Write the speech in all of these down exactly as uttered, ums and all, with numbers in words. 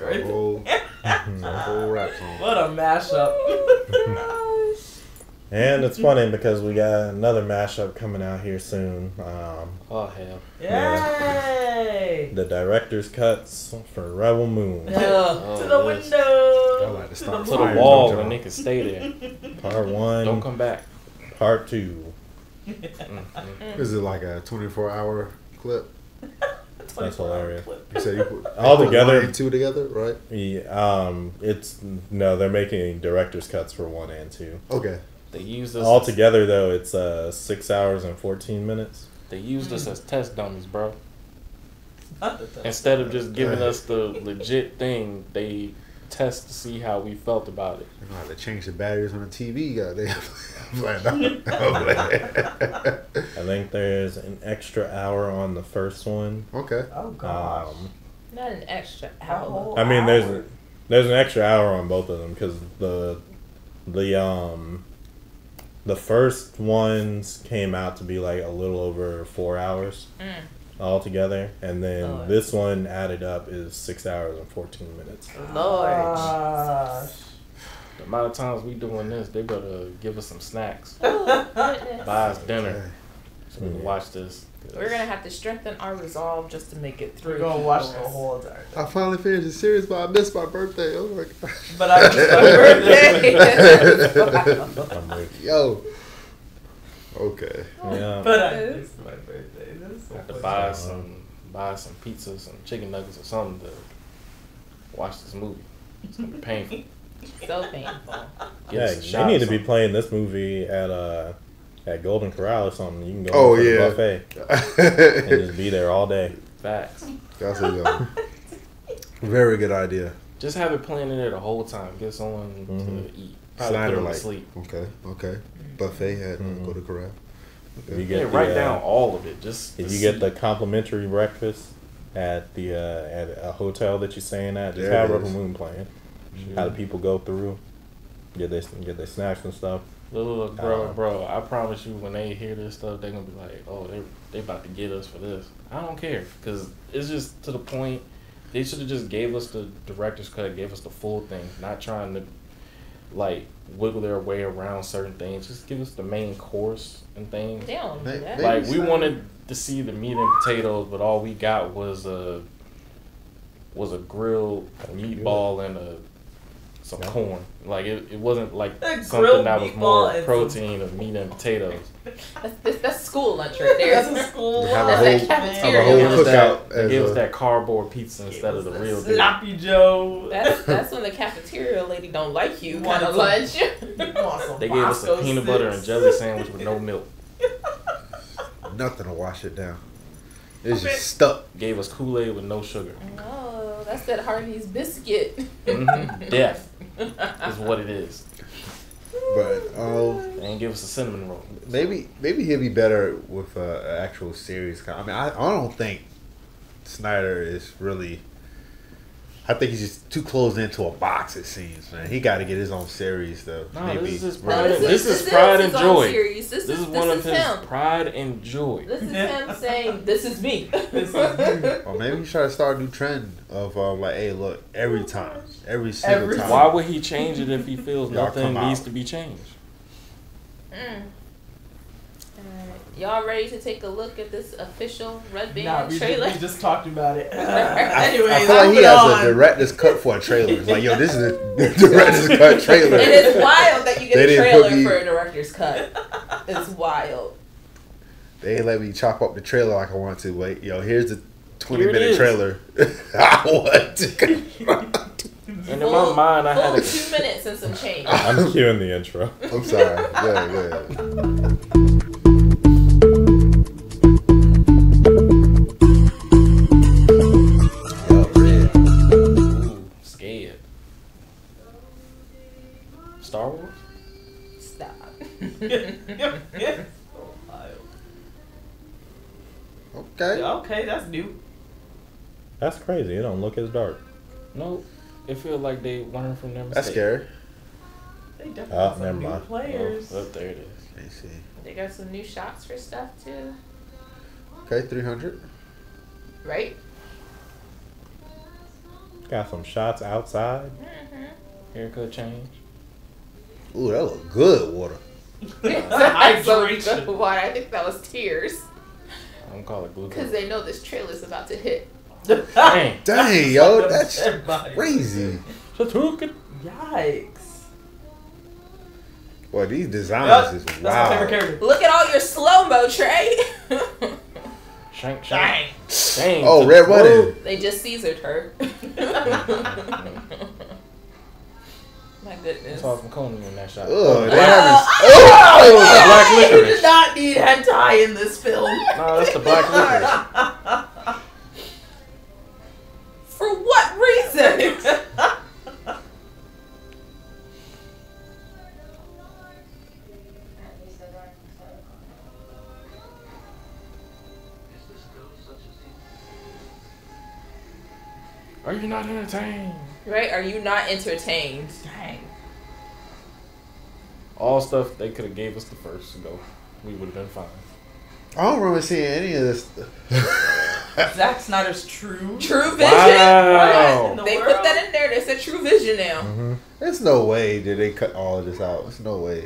right there. Whole, a whole rap song. What a mashup. And it's funny because we got another mashup coming out here soon. Um, oh hell! Yay! The director's cuts for Rebel Moon. Yeah. Oh, to the yes. window. Like to, to start the, To the Fire, wall don't and y'all? they can stay there. Part one. Don't come back. Part two. Mm, mm. Is it like a twenty-four hour clip? That's hilarious. You said you put All you put together- one and two together, right? Yeah, um, it's no, they're making director's cuts for one and two. Okay. They use this. All as, together though, it's uh six hours and fourteen minutes. They use this as test dummies, bro. Not the test. Instead of just giving us the legit thing, they test to see how we felt about it. You're gonna have to change the batteries on the T V, goddamn. I'm like, no, I'm like- I think there's an extra hour on the first one. Okay. Oh gosh. Um, Not an extra A hour. whole I mean, hour. there's there's an extra hour on both of them because the the um the first ones came out to be like a little over four hours Mm. altogether, and then Oh. this one added up is six hours and fourteen minutes. Lord. Gosh. The amount of times we doing this, they better give us some snacks, Oh, goodness. buy us dinner, Okay. so we can Yeah. watch this. We're gonna have to strengthen our resolve just to make it through. We're gonna watch the people. whole entire I thing. finally finished the series, but I missed my birthday. Oh my god. But I missed my birthday. I'm like, Yo. Okay. yeah. But I missed my birthday. That's so Have to funny. buy some, buy some pizza, some chicken nuggets, or something to watch this movie. It's gonna be painful. So painful. Get Yeah, us a they shot need or to be something. playing this movie at uh at Golden Corral or something. You can go Oh, for the yeah. buffet and just be there all day. Facts. That's a um, very good idea. Just have it playing in there the whole time. Get someone Mhm. to eat. Probably Snyder put them like. to sleep. Okay. Okay. Buffet at Mhm. Go to Corral. If you Yeah, get the, write uh, down all of it. Just If to you get see. the complimentary breakfast at the uh, at a hotel that you're staying at, just There have it Rebel is. Moon playing. How the people go through, get their get their snacks and stuff. Look, look, bro, Uh, bro. I promise you, when they hear this stuff, they're gonna be like, "Oh, they they about to get us for this." I don't care, cause it's just to the point. They should have just gave us the director's cut, gave us the full thing, not trying to like wiggle their way around certain things. Just give us the main course and things. They don't do They- that. they- Like we so. wanted to see the meat and potatoes, but all we got was a was a grilled meatball and a some Yeah. corn. Like it, it wasn't like A something grilled that was meatball more and some- protein of meat and potatoes. That's, that's, that's school lunch right there. That's a school Have a lunch, whole- That's that man. have a whole They gave us that, cookout they as gave us a- that cardboard pizza It instead was of the a real deal. sloppy Joe. That's that's when the cafeteria lady don't like you You kind of wanted lunch. You want some They gave us a Bosco peanut butter and sticks? jelly sandwich with no milk. Nothing to wash it down. It's Okay. just stuck. Gave us Kool-Aid with no sugar. Oh, that's that Hardee's biscuit. Mhm. Death is what it is. But um, They ain't give us a cinnamon roll. maybe maybe he'll be better with uh, an actual series. I mean, I, I don't think Snyder is really. I think he's just too closed into a box. It seems, man. He got to get his own series though. No, maybe. this is his No, pride. this and- is- This is this is pride his and own joy. series. This This is- is one this of is his him. pride and joy. This is him saying, "This is me." This is me. Or maybe he's trying to start a new trend of um, like, hey, look, every time, every single Every time. Why would he change it if he feels Y'all nothing come needs out. to be changed? Mm. Alright. Y'all ready to take a look at this official Red Band Nah, we trailer? just, we just talked about it. I, Anyways, I feel like he moving has on. a director's cut for a trailer. It's like, yo, this is a director's cut trailer. It is wild that you They get a didn't trailer put me- for a director's cut. It's wild. They ain't let me chop up the trailer like I want to. But yo, here's the twenty Here it minute is. trailer. I want to. And in my mind, I full had a two minutes and some change. I'm cueing the intro. I'm sorry. Go ahead, go ahead. Yo, red. ooh, scared. Star Wars? Stop. Yeah. Okay. Okay, that's new. That's crazy. It don't look as dark. No, it feels like they learned from their mistakes. That's scary. They definitely Oh, have some never new mind. players. Oh, oh, there it is. Let me see. They got some new shots for stuff too, Okay, three hundred. right? Got some shots outside. Mm-hmm. Haircut change. Ooh, that look good, water. That's so Hydration. good. Why? I think that was tears. I'm gonna call it Because glucose. they know this trailer's about to hit. Dang. Dang, yo, that's Everybody. crazy. Hadouken. Yikes. Boy, these designs Yep, is that's my favorite wild. character. Look at all your slow-mo, Trey. Shank, Dang. shank. Dang. Oh, to Red the Running. throat. They just Caesared her. My goodness. Saw some Conan in that shot. Ugh, they Uh, having. oh, Oh, black we licorice. did not need hentai in this film. No, that's the black licorice. For what reason? Are you not entertained? Right? Are you not entertained? Dang. All stuff they could have gave us the first to go. We would have been fine. I don't remember seeing any of this. Zack Snyder's True. True Vision. Wow. What in the They world? put that in there. They said True Vision now. Mm-hmm. There's no way that they cut all of this out. There's no way.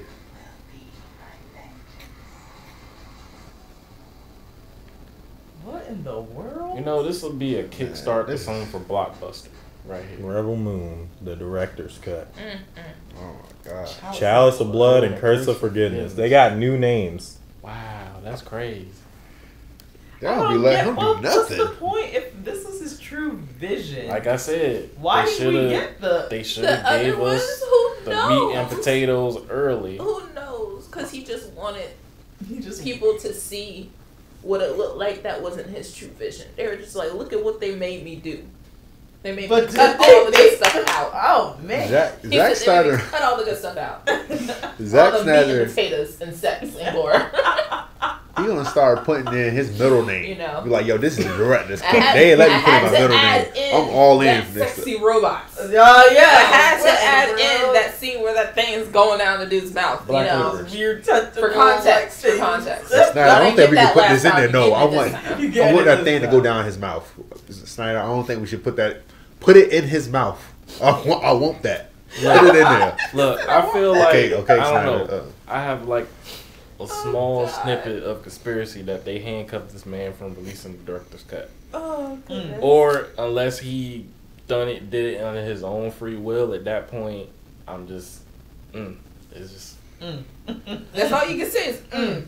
What in the world? You know, this will be a kickstart to this- something for Blockbuster right here. Rebel Moon, the director's cut. Oh my god. Chalice of Blood and Curse of Forgiveness. They got new names. Wow, that's crazy. They don't be letting him well, do what's nothing. the point if this is his true vision? Like I said, Why they did we shoulda- get the? They should The have other gave ones, us who the knows? meat and potatoes early. Who knows? Because he just wanted He just people to see what it looked like that wasn't his true vision. They were just like, look at what they made me do. They made But me cut did all the they- good stuff out. Oh man. Zack, He Zack said they made me Snyder. cut all the good stuff out. Zack all the meat and Snyder. potatoes and sex and gore. He gonna start putting in his middle name. You know. Be like, yo, this is the director's I cut. had- They ain't let I me put in had my to middle add name. in I'm all in that for this. sexy robots. Oh yeah. I had to What in add the in world? that scene where that thing's going down the dude's mouth. Black you know, licorice. Weird tentacle for context. For things. context. Snyder, I Y'all don't didn't think we get can put that this in last there. time. No, You I get it want, this time. You get I want it that this thing to time. go down his mouth. Snyder, I don't think we should put that. Put it in his mouth. I want, I want that. Put it in there. Look, I feel like Okay, okay, I don't Snyder, know. uh. I have like a small God. snippet of conspiracy that they handcuffed this man from releasing the director's cut, Oh, goodness. or unless he done it, did it under his own free will. At that point, I'm just, mm, it's just. That's all you can say is, mm.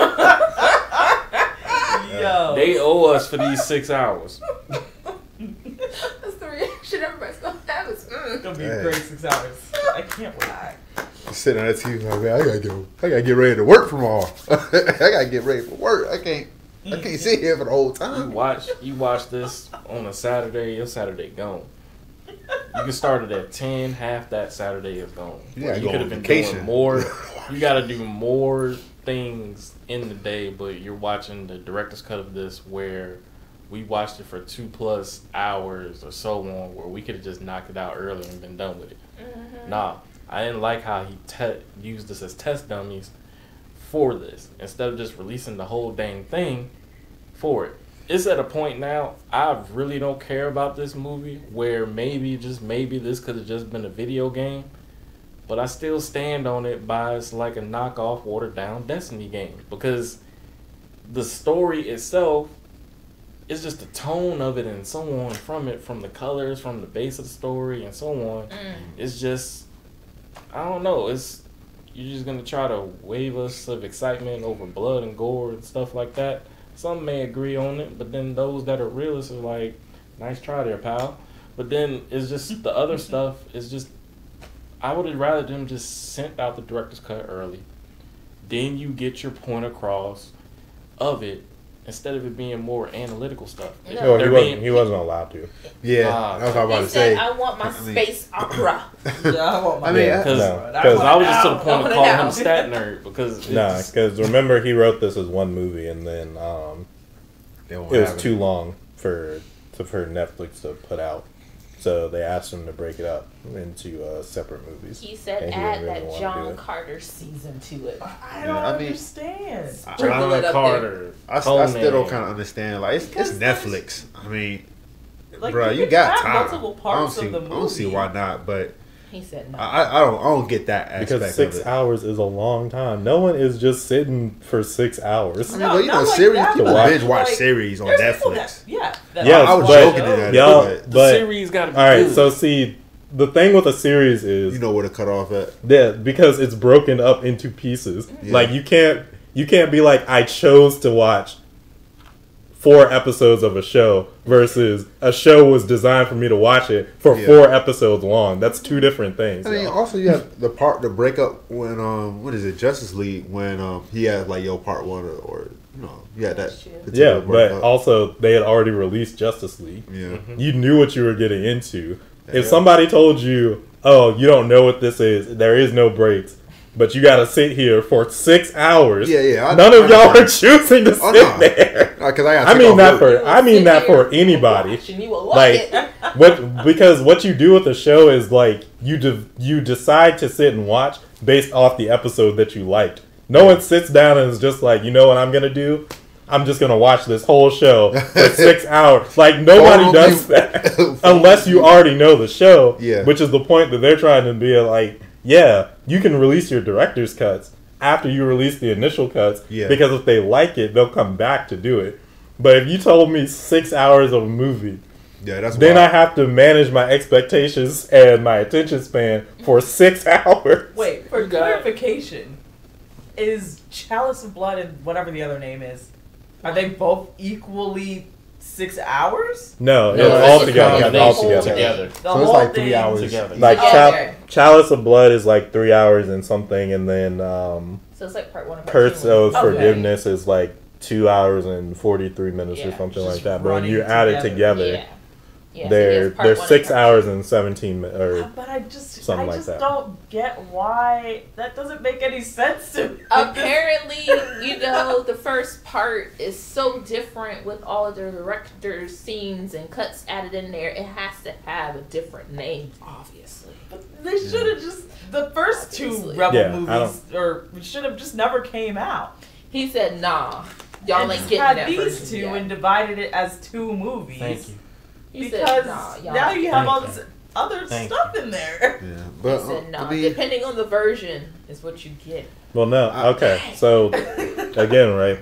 Yo. They owe us for these six hours. That's the reaction everybody's gonna have is, It's mm. gonna be Hey. a great six hours. I can't wait. Just sitting on that T V like, man, I gotta go. I gotta get ready to work tomorrow. I gotta get ready for work. I can't. I can't sit here for the whole You time. watch, you watch this on a Saturday. Your Saturday gone. You can start it at ten. Half that Saturday is gone. Yeah, you go could on have been vacation. doing more. You got to do more things in the day, but you're watching the director's cut of this where we watched it for two plus hours or so on, where we could have just knocked it out earlier and been done with it. Mm-hmm. Nah, I didn't like how he te- used this as test dummies for this instead of just releasing the whole dang thing for it. It's at a point now I really don't care about this movie where maybe, just maybe, this could have just been a video game, but I still stand on it by it's like a knockoff, watered down Destiny game, because the story itself is just the tone of it and so on from it, from the colors, from the base of the story and so on. Mm. It's just, I don't know, it's, you're just gonna try to wave us of excitement over blood and gore and stuff like that. Some may agree on it, but then those that are realists are like, nice try there, pal. But then it's just the other stuff is just, I would have rather them just sent out the director's cut early. Then you get your point across of it instead of it being more analytical stuff. No. No, he They're wasn't. being- he wasn't allowed to. Yeah, Ah, that's what I'm about He to said, say. I want my I mean- space opera. Yeah, I want my I mean, Yeah, Because no. because I was just to the I point want of it calling now. him stat nerd because it's Nah, just- because remember he wrote this as one movie, and then um, They won't it was have too long for to, for Netflix to put out, so they asked him to break it up into uh, separate movies. He said, And he add didn't really that wanna do John it. Carter season to it. I don't Yeah, I mean- understand. Sprinkle John it up Carter. I, I still don't Conan. kind of understand. Like, it's, it's Because there's- Netflix. I mean, Like, bro, you you could got have time. multiple I parts don't see, of the I don't see movie. why not, but He said no. I, I don't, I don't get that aspect Because six of it. hours is a long time. No one is just sitting for six hours. I mean, No, but you not know, like series that, people but binge watch like, series on There's people Netflix. that, yeah. That Yeah, I was but- joking at that. Y'all, but The but series got to be all right. good. So see, the thing with a series is you know where to cut off at. that because it's broken up into pieces. Yeah. Like you can't you can't be like I chose to watch four episodes of a show versus a show was designed for me to watch it for Yeah. four episodes long. That's two different things. I mean, yo. also you have the part the breakup when um what is it Justice League when um he had like yo part one or, or you know you had that That's true. particular Yeah, but breakup. also they had already released Justice League. yeah. You knew what you were getting into. Yeah. If somebody told you, "Oh, you don't know what this is. There is no breaks." But you got to sit here for six hours. Yeah, yeah, I- None of I y'all know. are choosing to Oh, sit no. there. Because I got. I mean that for You will I mean sit that here for anybody. and watch and you will love Like it. what because what you do with the show is like you de- you decide to sit and watch based off the episode that you liked. No one sits down and is just like, you know what I'm gonna do? I'm just gonna watch this whole show for six hours. Like nobody Follow does me. that Follow unless you me. already know the show. Yeah. Which is the point that they're trying to be like, yeah, you can release your director's cuts after you release the initial cuts. Yeah. Because if they like it, they'll come back to do it. But if you told me six hours of a movie, Yeah, that's then why. I have to manage my expectations and my attention span for six hours. Wait, for You got- clarification, is Chalice of Blood and whatever the other name is, are they both equally six hours? No, No, it's it's all a together. combination All together. together. The So whole it's like three thing hours together. Like Oh, Chal- okay. Chalice of Blood is like three hours and something, and then um, So it's like part one and part Curse two. of Okay. Forgiveness is like two hours and forty-three minutes or Yeah, something just like that. But when running you add it together. together, Yeah. Yeah, so they're there's part they're one and six part hours two. and seventeen minutes. Or But I just, Something I like just that. don't get why that doesn't make any sense to me. Apparently, you know, the first part is so different with all of the director's scenes and cuts added in there. It has to have a different name, obviously. They should have just the first two Obviously. Rebel Yeah, I movies, or should have just never came out. He said, "Nah, y'all and ain't just getting had that these version two yet." and divided it as two movies. Thank you. He Because said, "Nah, y'all." now you have Thank all you. this other Thank stuff in there. Yeah, He but said, uh, "Nah, I mean, depending on the version is what you get." well, no. I- Okay, so again, right?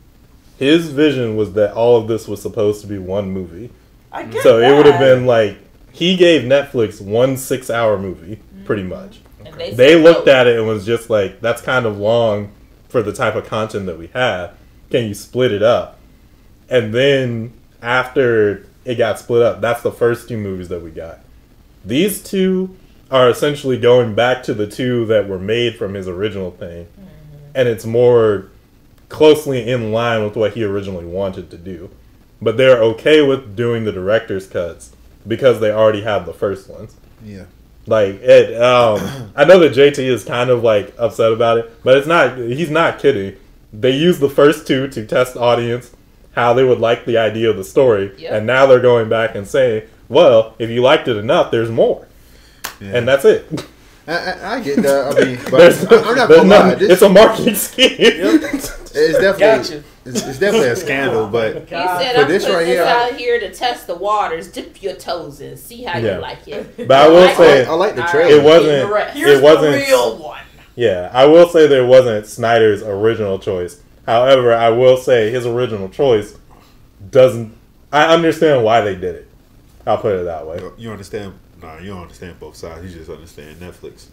His vision was that all of this was supposed to be one movie. I get So that. it would have been like he gave Netflix one six-hour movie, pretty much. And they, They said, looked "No." at it and was just like, "That's kind of long for the type of content that we have. Can you split it up?" And then after it got split up, that's the first two movies that we got. These two are essentially going back to the two that were made from his original thing, and it's more closely in line with what he originally wanted to do. But they're okay with doing the director's cuts because they already have the first ones. yeah, Like it, um, I know that J T is kind of like upset about it, but it's not. He's not kidding. They used the first two to test the audience how they would like the idea of the story, Yep. and now they're going back and saying, "Well, if you liked it enough, there's more," yeah. and that's it. I, I, I get that. I mean, but There's, I'm not there's gonna lie. nothing- This, it's a marketing scheme. it's definitely Gotcha. it's, it's definitely a scandal. But He God. said, For "I'm this putting right this here, I- out here to test the waters, dip your toes in, see how Yeah. you like it." But I will I like say, I like the All trailer. it right, wasn't- get the rest. Here's it wasn't- the real one. yeah, I will say there wasn't Snyder's original choice. However, I will say his original choice doesn't. I understand why they did it. I'll put it that way. You understand? Nah, you don't understand both sides. You just understand Netflix.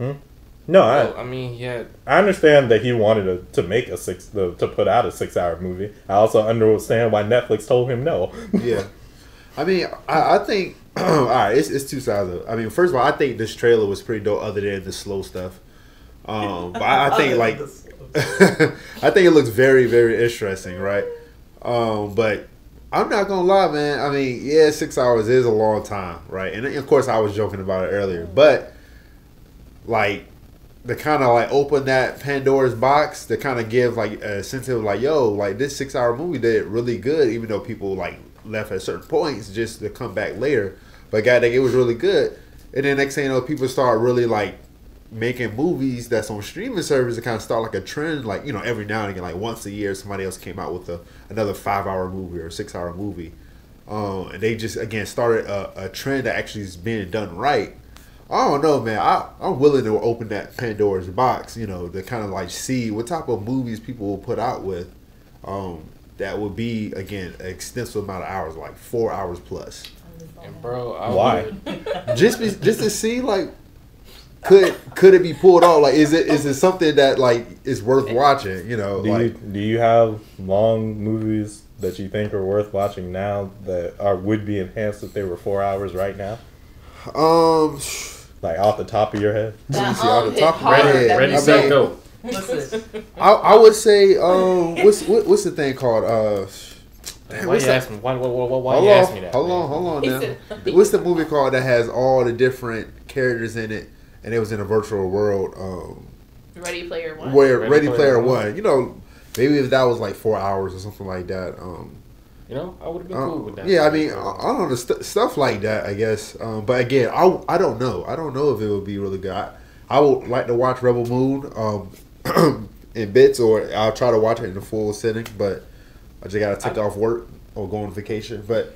No, I, Well, I mean, he had I understand that he wanted to, to make a six the, to put out a six hour movie. I also understand why Netflix told him no. Yeah, I mean, I, I think all right. It's, it's two sides of it. I mean, first of all, I think this trailer was pretty dope, other than the slow stuff. Um, but I, I think Other like than this- I think it looks very, very interesting, right? Um, but I'm not gonna lie, man. I mean, yeah, six hours is a long time, right? And of course, I was joking about it earlier, but like to kind of like open that Pandora's box to kind of give like a sense of like, yo, like this six hour movie did really good, even though people like left at certain points just to come back later. But God dang, it was really good. And then next thing you know, people start really like making movies that's on streaming services to kind of start like a trend, like, you know, every now and again, like once a year, somebody else came out with a, another five hour movie or six hour movie. um, and they just again started a, a trend that actually is being done right. I don't know, man. I, I'm willing to open that Pandora's box, you know, to kind of like see what type of movies people will put out with. Um, that would be again an extensive amount of hours, like four hours plus. And bro, I Why? would- Just be, just to see like could could it be pulled off? Like is it is it something that like is worth watching? You know, Do you like do you have long movies that you think are worth watching now that are would be enhanced if they were four hours right now? um. Like off the top of your head? Let me That see, off um the hit top of my hard. head, That Ready, I means set, mean, go. Listen, I, I would say um what's what, what's the thing called uh Why what's you that- ask me? Why, why, why, why hold you on ask me that? hold man? on hold on He now said- what's the movie called that has all the different characters in it and it was in a virtual world um Ready Player One. where Ready Ready, Player Player One. One you know maybe if that was like four hours or something like that um You know, I would have been uh, cool with that. yeah I mean I, I don't know st- stuff like that I guess um but again I, I don't know I don't know if it would be really good I, I would like to watch Rebel Moon um in bits, or I'll try to watch it in the full setting, but I just gotta take off work or go on vacation. But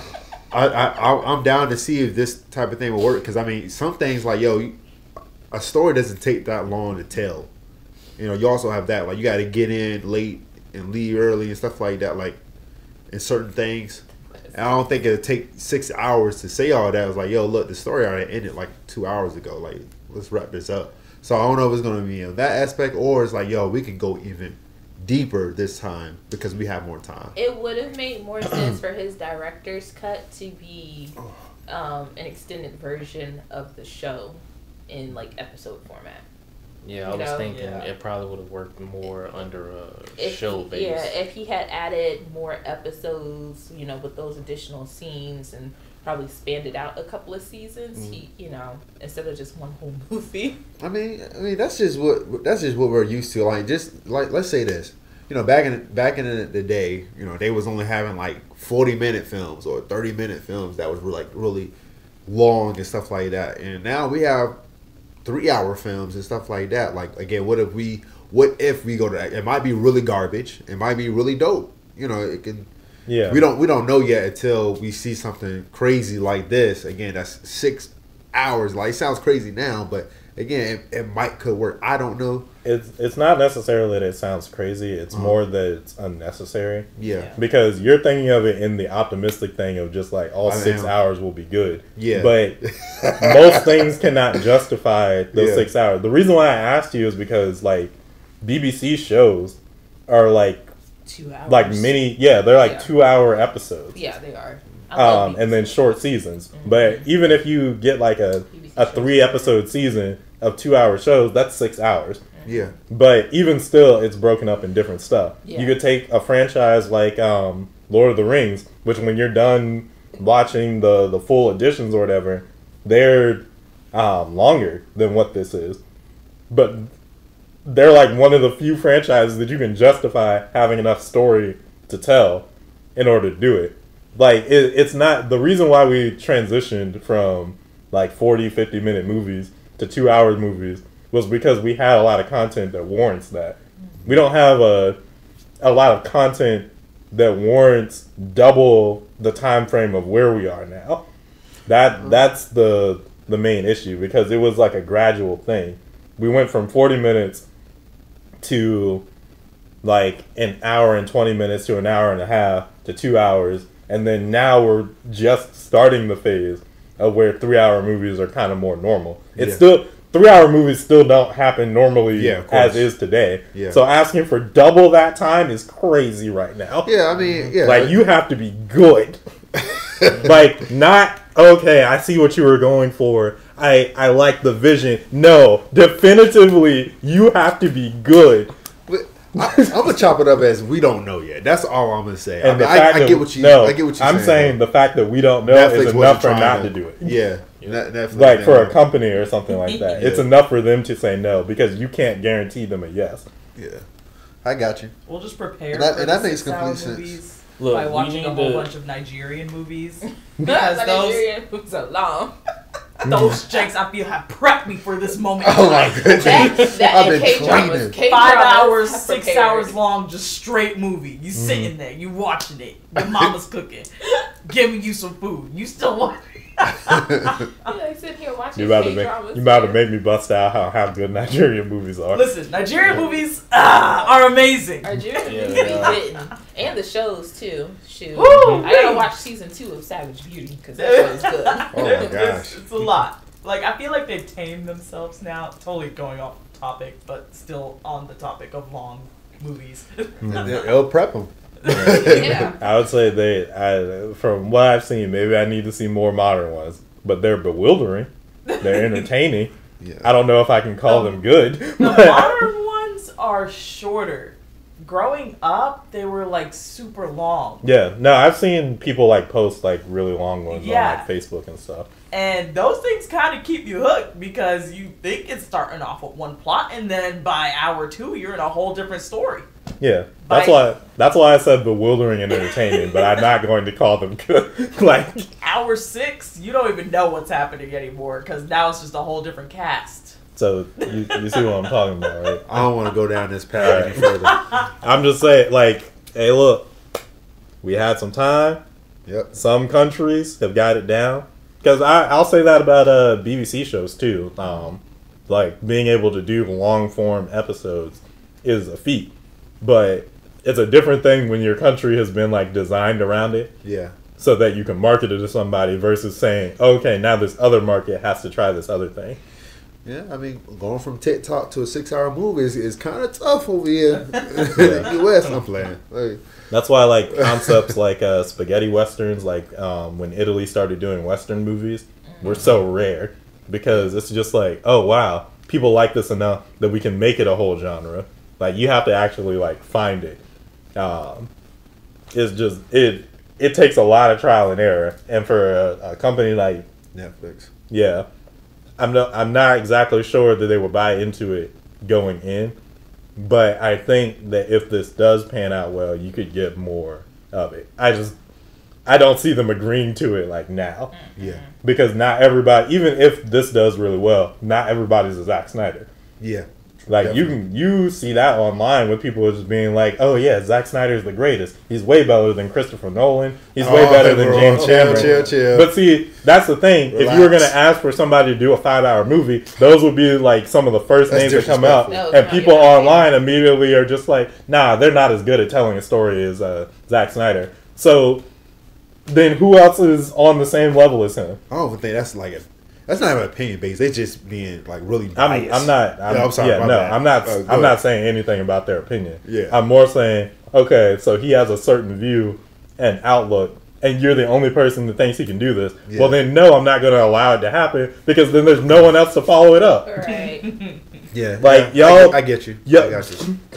I, I I- I'm down to see if this type of thing will work, because I mean some things like yo, you, a story doesn't take that long to tell. You know, you also have that like you got to get in late and leave early and stuff like that. Like in certain things, and I don't think it'll take six hours to say all that. I was like, yo, look, the story already ended like two hours ago. Like, let's wrap this up. So I don't know if it's gonna be in that aspect, or it's like, yo, we can go even deeper this time because we have more time. It would have made more sense for his director's cut to be um, an extended version of the show in like episode format. Yeah, I You was know? thinking Yeah. it probably would have worked more under a If show he, base. yeah, if he had added more episodes, you know, with those additional scenes and probably spanned it out a couple of seasons, Mm. he, you know, instead of just one whole movie. I mean, I mean that's just what that's just what we're used to. Like, just like let's say this, you know, back in back in the, the day, you know, they was only having like forty minute films or thirty minute films that was like really long and stuff like that. And now we have three hour films and stuff like that. Like, again, what if we what if we go to that? It might be really garbage. It might be really dope. You know, it can. Yeah. We don't we don't know yet until we see something crazy like this. Again, that's six hours. Like, it sounds crazy now, but again, it, it might could work. I don't know. It's it's not necessarily that it sounds crazy. It's Uh-huh. more that it's unnecessary. Yeah, Yeah. Because you're thinking of it in the optimistic thing of just like all I six am. hours will be good. yeah. But most things cannot justify those Yeah. six hours. The reason why I asked you is because like B B C shows are like two hours. like mini yeah, they're like Yeah. two hour episodes. Yeah, they are. I love Um, and then B B C. short seasons. Mhm. But even if you get like a, B B C a shows. three episode season of two hour shows, that's six hours. yeah, But even still, it's broken up in different stuff. Yeah. You could take a franchise like um, Lord of the Rings, which when you're done watching the, the full editions or whatever, they're um, longer than what this is. But they're like one of the few franchises that you can justify having enough story to tell in order to do it. Like, it, it's not... The reason why we transitioned from like forty, fifty minute movies to two hour movies was because we had a lot of content that warrants that. We don't have a a lot of content that warrants double the time frame of where we are now. That that's the the main issue, because it was like a gradual thing. We went from forty minutes to like an hour and twenty minutes to an hour and a half to two hours, and then now we're just starting the phase of where three hour movies are kind of more normal. It's Yeah. still three hour movies still don't happen normally Yeah, of course. as is today. Yeah. So asking for double that time is crazy right now. yeah. I mean, yeah. Like, you have to be good. Like, not okay, I see what you were going for. I I like the vision. No, definitively you have to be good. But I, I'm gonna chop it up as we don't know yet. That's all I'm gonna say. I, And mean, the I, fact I that get what you. no, I get what you're I'm saying. saying though. the fact that we don't know Netflix is wasn't enough for trying not to, to do it. Yeah, Yeah. Net- Netflix Like for a didn't- company or something like that, it's Yeah. enough for them to say no, because you can't guarantee them a yes. Yeah, I got you. We'll just prepare And that- for and the that makes six-hour complete sense. movies Look, by we watching a need whole to- bunch of Nigerian movies. Because because those Nigerian movies are long. Those chicks, I feel, have prepped me for this moment. Oh my goodness. That, that I've and been K-dramas. training. K-dramas Five hours, have six prepared. hours long, just straight movie. You sitting there, you watching it. Your mama's cooking, giving you some food. You still watching. You like sitting here watching You about to K-dramas. make you about to make me bust out how, how good Nigerian movies are. Listen, Nigerian movies ah, are amazing. Nigerian Yeah, movies they be are. hitting. And the shows, too. Shoot. Woo, I gotta wee. watch season two of Savage Beauty, because that show's good. Oh my It's- gosh. It's a lot. Like, I feel like they've tamed themselves now. Totally going off topic, but still on the topic of long movies. They'll prep them. Yeah. I would say they, I, from what I've seen, maybe I need to see more modern ones, but they're bewildering. They're entertaining. Yeah. I don't know if I can call them good. The but- modern ones are shorter. Growing up, they were like super long. Yeah, no, I've seen people like post like really long ones Yeah. on like Facebook and stuff. And those things kind of keep you hooked because you think it's starting off with one plot, and then by hour two, you're in a whole different story. Yeah, that's By- why that's why I said bewildering and entertaining, but I'm not going to call them good. Like, Hour six, you don't even know what's happening anymore because now it's just a whole different cast. so you, you see what I'm talking about, right? I don't want to go down this path any further. I'm just saying, like, hey, look, we had some time. Yep. Some countries have got it down. Because I'll say that about uh, B B C shows, too. Um, like, being able to do long-form episodes is a feat. But it's a different thing when your country has been, like, designed around it Yeah. so that you can market it to somebody versus saying, okay, now this other market has to try this other thing. Yeah, I mean, going from TikTok to a six-hour movie is, is kind of tough over here in the U S. I'm playing. Like, That's why, like, concepts like uh, spaghetti westerns, like um, when Italy started doing western movies, were so rare because it's just like, oh wow, people like this enough that we can make it a whole genre. Like, you have to actually like find it. Um, it's just it it takes a lot of trial and error, and for a, a company like Netflix. yeah, I'm not I'm not exactly sure that they would buy into it going in. But I think that if this does pan out well, you could get more of it. I just, I don't see them agreeing to it like now. Yeah. Because not everybody, even if this does really well, not everybody's a Zack Snyder. Yeah. Like, you can, you see that online with people just being like, oh yeah, Zack Snyder's the greatest. He's way better than Christopher Nolan. He's way Oh, better than bro, James chill, Cameron. chill, chill. But see, that's the thing. If you were going Relax. to ask for somebody to do a five-hour movie, those would be like some of the first That's names that come out. disrespectful. No, And it's people not your online immediately are just like, nah, they're not as good at telling a story as uh, Zack Snyder. So then who else is on the same level as him? I don't even think that's like a. That's not even opinion based. They just being like really I'm, biased. I'm not. I'm, Yeah, I'm sorry, Yeah, my no, bad. I'm not. Uh, go I'm not ahead. saying anything about their opinion. Yeah. I'm more saying, okay, so he has a certain view and outlook, and you're the only person that thinks he can do this. Yeah. Well, then no, I'm not going to allow it to happen because then there's no one else to follow it up. Right. Yeah. Like, yeah, y'all- I, get- I get you. Yeah. I got you.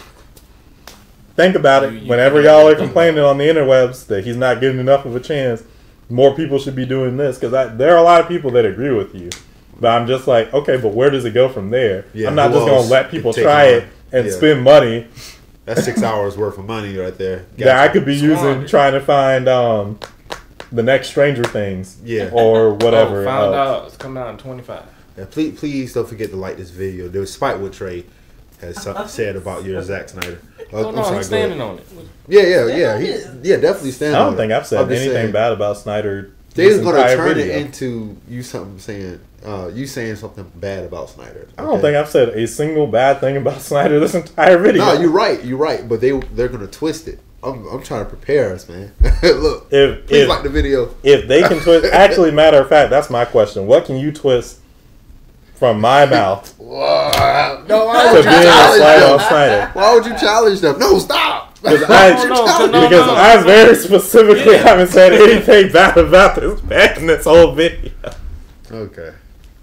Think about it. You- you- Whenever y'all are complaining on the interwebs that he's not getting enough of a chance, more people should be doing this because there are a lot of people that agree with you. But I'm just like, okay, but where does it go from there? Yeah, I'm not who just going else to let can people take try on? it and Yeah. spend money That's six hours worth of money right there. that I Gotcha. could be using Squandered. trying to find um, the next Stranger Things Yeah. or whatever. Oh, found uh, out it's coming out in twenty-five. Yeah, please, please don't forget to like this video. Despite what Trey has so- said about your Zack Snyder. Oh, Oh, I'm no, sorry, he's go ahead. standing on it. Yeah, yeah, Stand yeah. on He, it. yeah, definitely stand I on don't it. think I've said I'm just anything saying, bad about Snyder. They was this gonna entire turn video. it into you something saying, uh, you saying something bad about Snyder. I don't think I've said a single bad thing about Snyder this entire video. No, you're right. You're right. But they they're gonna twist it. I'm I'm trying to prepare us, man. Look, If please if, like the video. if they can twist, actually, matter of fact, that's my question. What can you twist from my mouth Whoa. No, why to would being you a challenge slight on them? Snyder? Why would you challenge them? No, stop. Because Why I, would you No, no, challenge no, them? because no. I very specifically haven't said anything bad about this man in this whole video. Okay.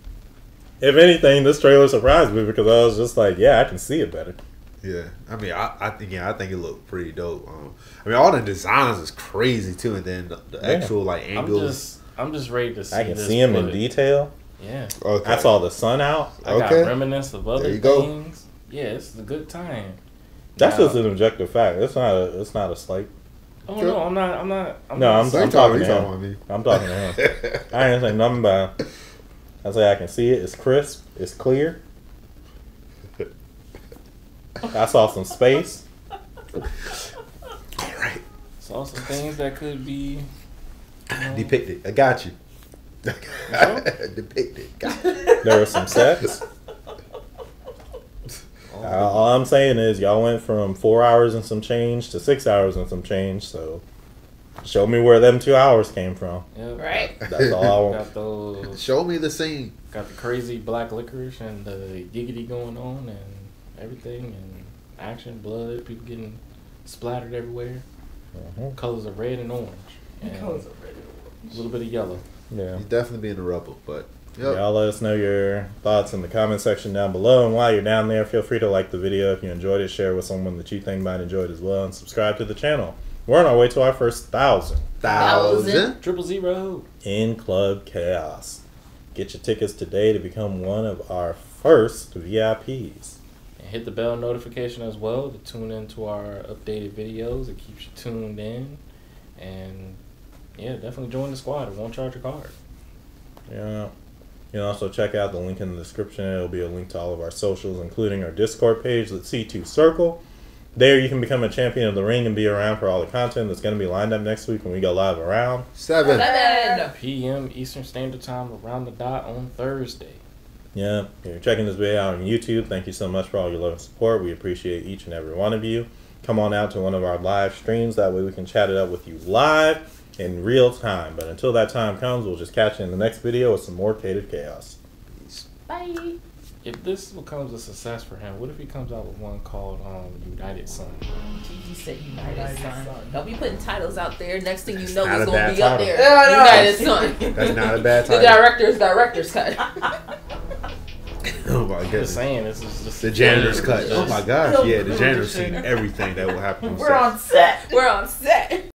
If anything, this trailer surprised me because I was just like, yeah, I can see it better. Yeah, I mean, I, I think yeah, I think it looked pretty dope. Um, I mean, all the designs is crazy too, and then the, the Yeah. actual like I'm angles. just, I'm just ready to see. I can this see him in put- detail. Yeah, Okay. I saw the sun out. I Okay. got reminiscence of other There you go. things. Yeah, it's a good time. That's Now- just an objective fact. It's not a. It's not a slight. Oh no, I'm not. I'm not. I'm No, not I'm- So you I'm talking, talking you to talking about me? I'm talking to him. I ain't saying nothing about. I say I can see it. It's crisp. It's clear. I saw some space. All right. Saw some things that could be. You know, Depicted. I got you. Depicted. Got you. There was some sex. all Uh, all I'm saying is y'all went from four hours and some change to six hours and some change. So show me where them two hours came from. yeah, Right. That's all I want. Got those. Show me the scene. Got the crazy black licorice and the giggity going on and everything and action, blood, people getting splattered everywhere. Mhm. Colors of red and orange. And Colors are red. a little bit of yellow. Yeah. He's definitely being a rebel, but yep. Y'all let us know your thoughts in the comment section down below. And while you're down there, feel free to like the video if you enjoyed it. Share it with someone that you think might enjoy it as well. And subscribe to the channel. We're on our way to our first thousand thousand. Triple zero. in Club Chaos. Get your tickets today to become one of our first V I Ps. And hit the bell notification as well to tune into our updated videos. It keeps you tuned in. And yeah, definitely join the squad. It won't charge a card. Yeah. You can also check out the link in the description. It'll be a link to all of our socials, including our Discord page, the C two Circle. There you can become a champion of the ring and be around for all the content that's going to be lined up next week when we go live around. Seven. Seven. P M Eastern Standard Time around the dot on Thursday. Yeah, if you're checking this video out on YouTube, thank you so much for all your love and support. We appreciate each and every one of you. Come on out to one of our live streams. That way we can chat it up with you live in real time. But until that time comes, we'll just catch you in the next video with some more Catered Chaos. Bye. If this becomes a success for him, what if he comes out with one called um, United Sun? Gigi said United, United Sun. Sun. Don't be putting titles out there. Next thing you know, not it's a gonna bad be up title. there. Yeah, I know. United Sun. That's not a bad The title. director's director's cut. Oh my I'm just goodness. saying, this is just The janitor's it's cut. just- Oh my gosh. He'll- Yeah, the he'll janitor's just- seen everything that will happen. on We're set. on set. We're on set.